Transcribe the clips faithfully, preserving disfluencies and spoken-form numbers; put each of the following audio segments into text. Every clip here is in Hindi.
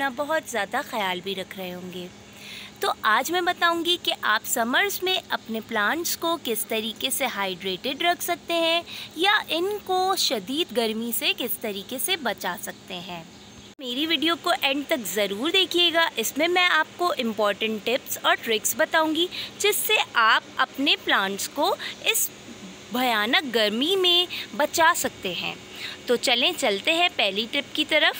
अपना बहुत ज़्यादा ख्याल भी रख रहे होंगे। तो आज मैं बताऊंगी कि आप समर्स में अपने प्लांट्स को किस तरीके से हाइड्रेटेड रख सकते हैं या इनको शदीद गर्मी से किस तरीके से बचा सकते हैं। मेरी वीडियो को एंड तक ज़रूर देखिएगा। इसमें मैं आपको इम्पॉर्टेंट टिप्स और ट्रिक्स बताऊंगी जिससे आप अपने प्लांट्स को इस भयानक गर्मी में बचा सकते हैं। तो चलें चलते हैं पहली टिप की तरफ।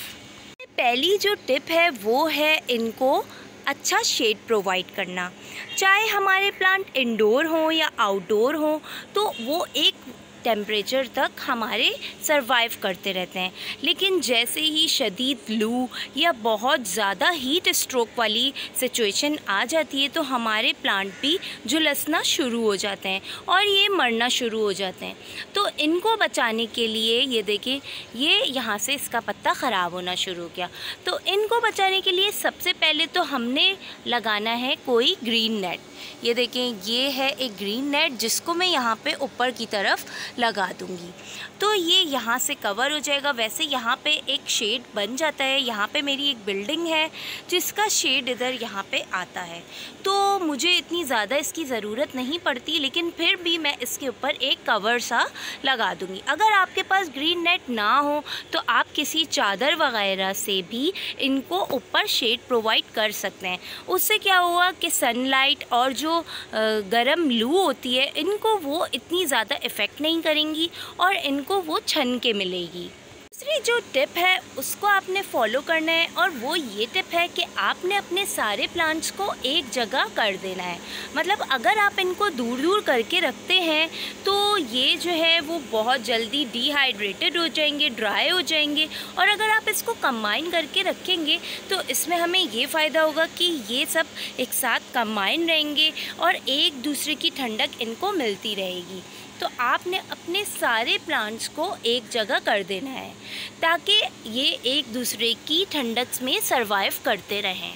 पहली जो टिप है वो है इनको अच्छा शेड प्रोवाइड करना। चाहे हमारे प्लांट इंडोर हों या आउटडोर हों तो वो एक टेम्परेचर तक हमारे सरवाइव करते रहते हैं, लेकिन जैसे ही शदीद लू या बहुत ज़्यादा हीट स्ट्रोक वाली सिचुएशन आ जाती है तो हमारे प्लांट भी झुलसना शुरू हो जाते हैं और ये मरना शुरू हो जाते हैं। तो इनको बचाने के लिए ये देखिए, ये यहाँ से इसका पत्ता ख़राब होना शुरू हो गया। तो इनको बचाने के लिए सबसे पहले तो हमने लगाना है कोई ग्रीन नेट। ये देखें, ये है एक ग्रीन नेट जिसको मैं यहाँ पे ऊपर की तरफ लगा दूँगी तो ये यहाँ से कवर हो जाएगा। वैसे यहाँ पे एक शेड बन जाता है। यहाँ पे मेरी एक बिल्डिंग है जिसका शेड इधर यहाँ पे आता है, तो मुझे इतनी ज़्यादा इसकी ज़रूरत नहीं पड़ती, लेकिन फिर भी मैं इसके ऊपर एक कवर सा लगा दूँगी। अगर आपके पास ग्रीन नेट ना हो तो आप किसी चादर वगैरह से भी इनको ऊपर शेड प्रोवाइड कर सकते हैं। उससे क्या हुआ कि सनलाइट और जो गर्म लू होती है इनको वो इतनी ज़्यादा इफ़ेक्ट नहीं करेंगी और इनको वो छन के मिलेगी। दूसरी जो टिप है उसको आपने फॉलो करना है और वो ये टिप है कि आपने अपने सारे प्लांट्स को एक जगह कर देना है। मतलब अगर आप इनको दूर दूर करके रखते हैं तो ये जो है वो बहुत जल्दी डिहाइड्रेटेड हो जाएंगे, ड्राई हो जाएंगे। और अगर आप इसको कंबाइन करके रखेंगे तो इसमें हमें ये फ़ायदा होगा कि ये सब एक साथ कंबाइन रहेंगे और एक दूसरे की ठंडक इनको मिलती रहेगी। तो आपने अपने सारे प्लांट्स को एक जगह कर देना है ताकि ये एक दूसरे की ठंडक में सरवाइव करते रहें।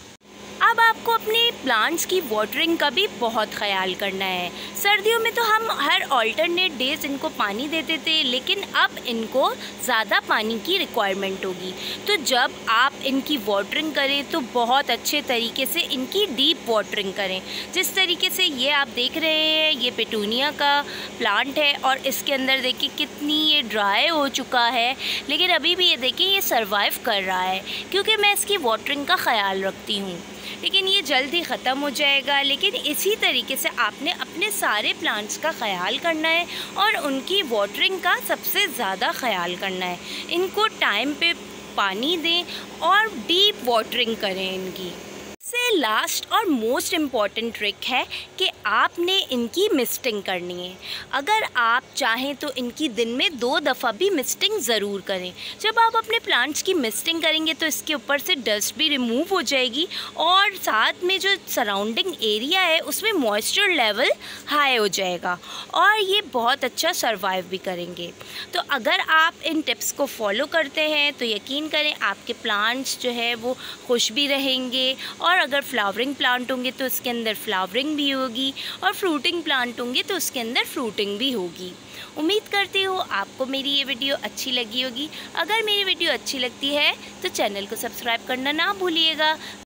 अब आपको अपने प्लांट्स की वाटरिंग का भी बहुत ख्याल करना है। सर्दियों में तो हम हर ऑल्टरनेट डेज इनको पानी देते थे, लेकिन अब इनको ज़्यादा पानी की रिक्वायरमेंट होगी। तो जब आप इनकी वाटरिंग करें तो बहुत अच्छे तरीके से इनकी डीप वाटरिंग करें। जिस तरीके से ये आप देख रहे हैं, ये पेटूनिया का प्लांट है और इसके अंदर देखिए कितनी ये ड्राई हो चुका है, लेकिन अभी भी ये देखिए ये सर्वाइव कर रहा है क्योंकि मैं इसकी वाटरिंग का ख्याल रखती हूँ। लेकिन ये जल्द ही ख़त्म हो जाएगा। लेकिन इसी तरीके से आपने अपने सारे प्लांट्स का ख्याल करना है और उनकी वाटरिंग का सबसे ज़्यादा ख्याल करना है। इनको टाइम पे पानी दें और डीप वाटरिंग करें इनकी। से लास्ट और मोस्ट इम्पॉर्टेंट ट्रिक है कि आपने इनकी मिस्टिंग करनी है। अगर आप चाहें तो इनकी दिन में दो दफ़ा भी मिस्टिंग ज़रूर करें। जब आप अपने प्लांट्स की मिस्टिंग करेंगे तो इसके ऊपर से डस्ट भी रिमूव हो जाएगी और साथ में जो सराउंडिंग एरिया है उसमें मॉइस्चर लेवल हाई हो जाएगा और ये बहुत अच्छा सर्वाइव भी करेंगे। तो अगर आप इन टिप्स को फॉलो करते हैं तो यकीन करें आपके प्लांट्स जो है वो खुश भी रहेंगे और और अगर फ्लावरिंग प्लांट होंगे तो उसके अंदर फ्लावरिंग भी होगी और फ्रूटिंग प्लांट होंगे तो उसके अंदर फ्रूटिंग भी होगी। उम्मीद करती हूँ आपको मेरी ये वीडियो अच्छी लगी होगी। अगर मेरी वीडियो अच्छी लगती है तो चैनल को सब्सक्राइब करना ना भूलिएगा।